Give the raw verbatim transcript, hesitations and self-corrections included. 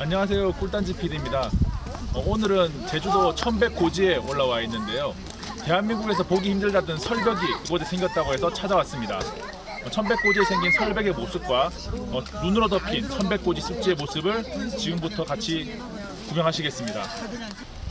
안녕하세요, 꿀단지 피디입니다. 어, 오늘은 제주도 천백고지에 올라와 있는데요. 대한민국에서 보기 힘들다던 설벽이 이곳에 생겼다고 해서 찾아왔습니다. 어, 천백고지에 생긴 설벽의 모습과 어, 눈으로 덮인 천백고지 습지의 모습을 지금부터 같이 구경하시겠습니다.